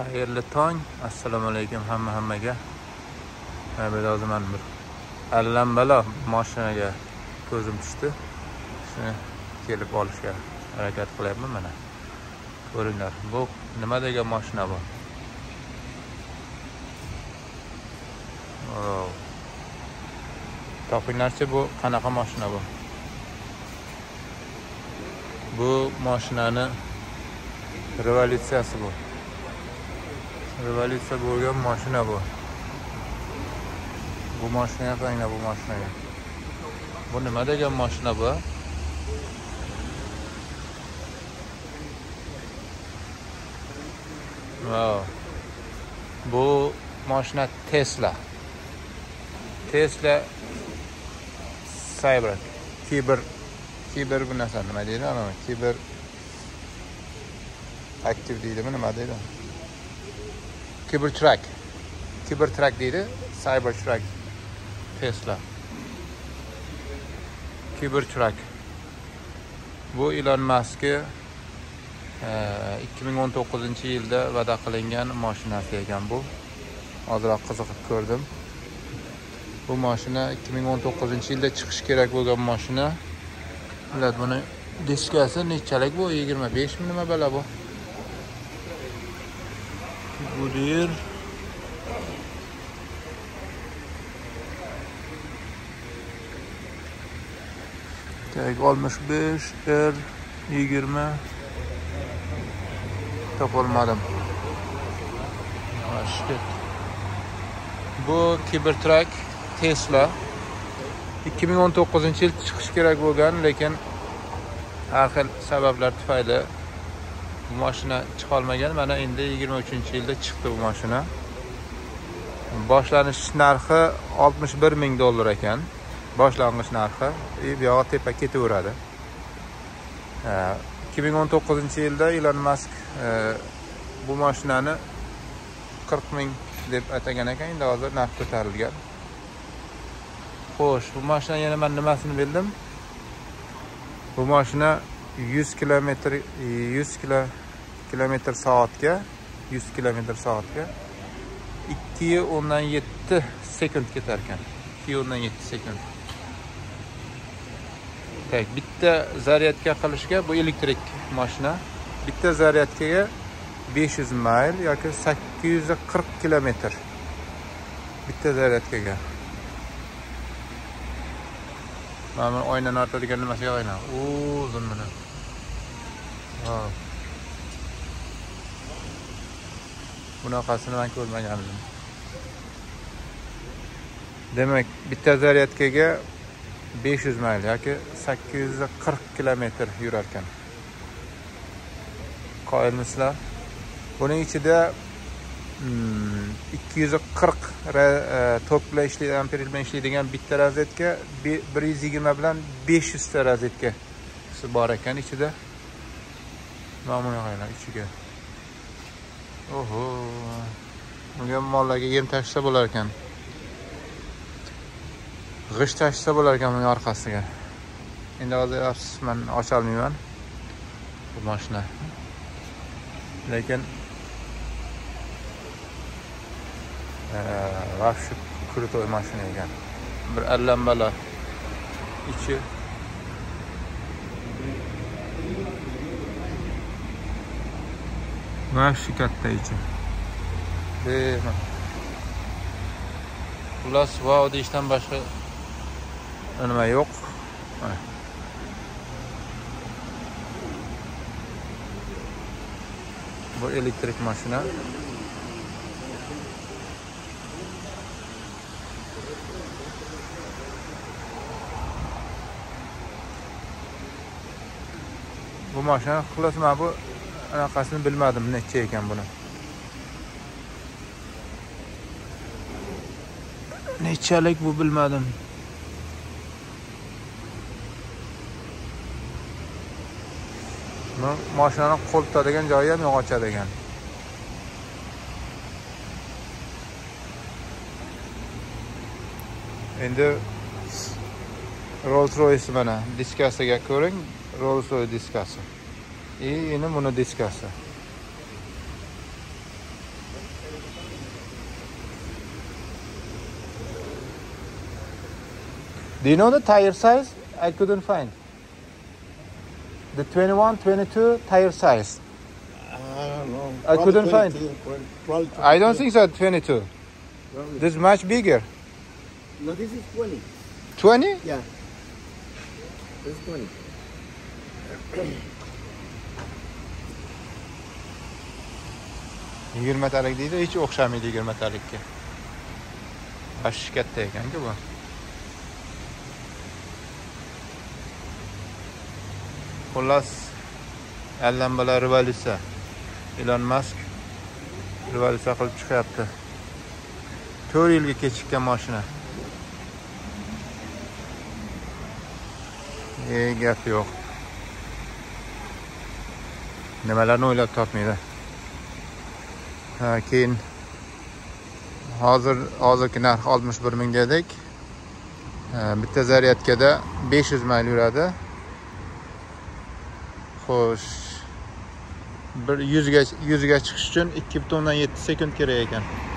Xayrli tong. Assalomu alaykum hammaga. Hozir men bir allambalo mashinaga ko'zim tushdi. Shuni kelib olishga harakat qilyapman mana. Ko'ringlar. Bu nima degan mashina bu? Topinglarchi, bu qanaqa mashina bu? Bu mashinani revolyutsiyasi bu. Revolyutsiya bo'lgan mashina bu. Bu mashinaga qaranglar, bu mashinaga. Bu nima degan mashina bu? Wow. Bu mashina Tesla. Tesla Cyber bu narsa nima deydi? Ana Cyber Active deydimi, nima deydi? Cybertruck deydi. Cybertruck. Tesla. Cybertruck. Bu Elon Musk'ga 2019-yilda va'da qilingan mashinasi ekan bu. Hozirroq qiziqib ko'rdim. Bu mashina 2019-yilda chiqish kerak bo'lgan mashina. Ular buni diskasi nechalik bu? 25 mi nima bala bu? Bu der Tag 65 R 20 topolmadım. Bu Cybertruck Tesla 2019-yil chiqish kerak bo'lgan, lekin har xil sabablar tufayli bu mashina chiqa olmagan. Mana endi 23-yilda chiqdi bu mashina. Boshlanish narxi $61,000 ekan. Boshlang'ich narxi. Bu yo'q tepa ketaveradi. 2019-yilda Elon Musk bu mashinani 40,000 deb atagan ekan. Endi hozir narx ko'tarilgan. Xo'sh, bu mashina yana men nimasini bildim? Bu mashina 100 km soatga 2.7 sekund ketar ekan. 2.7 sekund. Tak, bitta zaryadka qilishga, bu elektrik mashina. Bitta zaryadkaga 500 mayl yoki 840 km. Bitta zaryadkaga. Mana o'ynan ortadigan nimasiga o'yna. Uzun mana. Bunaqasini men ko'rmagandim. Demak, bitta zaryadkaga 500 mayl yoki 840 km yurar ekan. Qo'yilmisizlar. Buning ichida 240 tok bilan ishlaydigan, amper bilan ishlaydigan bitta rozetka, 120 bilan 500 ta rozetka bor ekan ichida. Mana bunaqalar ichiga. Oho. Bunga mollarga yem tashsa bo'lar ekan. G'isht tashsa bo'lar ekan buning orqasiga. Endi hozir afsus, men ocha olmayman bu mashina. Lekin vahshiy krutoy mashina ekan. Bir allambalo ichi. Vahshiy katta ichi. Xullas, wow deyishdan boshqa nima yo'q. Bu elektrik mashina. Bu mashina xullas men bu anaqasini bilmadim, necha ekan buni. Nechalik bu bilmadim. Mashinani qo'l tutadigan joyi ham yo'q, ochadigan. Endi Rolls-Royce mana diskasiga ko'ring, Rolls-Royce diskasi. Endi buni diskasi. Do you know the tire size? I couldn't find. The 21, 22 tire size. I don't know. I couldn't find. 12 to I don't 15. think so, 22. Probably. This is much bigger. No, this is 20. 20? Yeah. This is 20. Yigirmatalik deydi, hech o'xshamaydi yigirmatalikka. Bashi katta ekan-ku bu. Xullas, allambalar revolyutsiya. Elon Musk revolyutsiya qilib chiqyapti. 4 yilga kechikkan mashina. Gap yo'q. Nimalarni o'ylab topmaydi. Keyin hozirgi narx 61 ming dedik. Bitta zaryadkada 500 mayl yuradi. Xo'sh. 100 ga chiqish uchun 2.7 sekund kerak ekan.